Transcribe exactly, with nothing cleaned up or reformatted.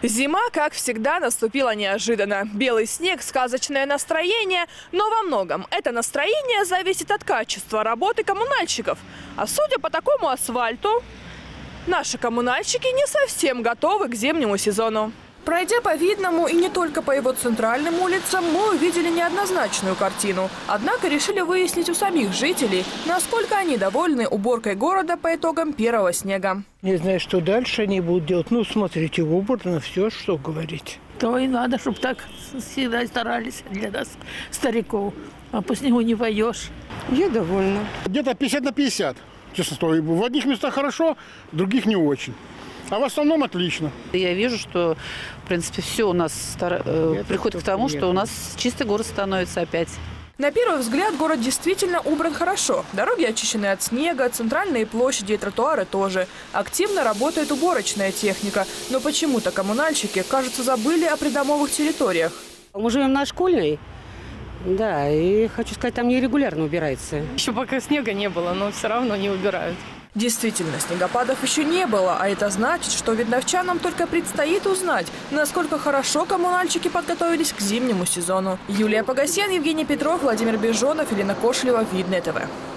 Зима, как всегда, наступила неожиданно. Белый снег, сказочное настроение, но во многом это настроение зависит от качества работы коммунальщиков. А судя по такому асфальту, наши коммунальщики не совсем готовы к зимнему сезону. Пройдя по Видному и не только по его центральным улицам, мы увидели неоднозначную картину. Однако решили выяснить у самих жителей, насколько они довольны уборкой города по итогам первого снега. Не знаю, что дальше они будут делать. Ну, смотрите, убрано все, что говорить. То и надо, чтобы так всегда старались для нас, стариков. А по снегу не поешь. Я довольна. Где-то пятьдесят на пятьдесят, честно скажу. В одних местах хорошо, в других не очень. А в основном отлично. Я вижу, что, в принципе, все у нас стар... э, приходит к тому, что у нас чистый город становится опять. На первый взгляд город действительно убран хорошо. Дороги очищены от снега, центральные площади и тротуары тоже. Активно работает уборочная техника. Но почему-то коммунальщики, кажется, забыли о придомовых территориях. Мы живем на Школьной. Да, и хочу сказать, там нерегулярно убирается. Еще пока снега не было, но все равно не убирают. Действительно, снегопадов еще не было, а это значит, что видновчанам только предстоит узнать, насколько хорошо коммунальщики подготовились к зимнему сезону. Юлия Погосян, Евгений Петров, Владимир Бежонов, Елена Кошелева, Видное ТВ.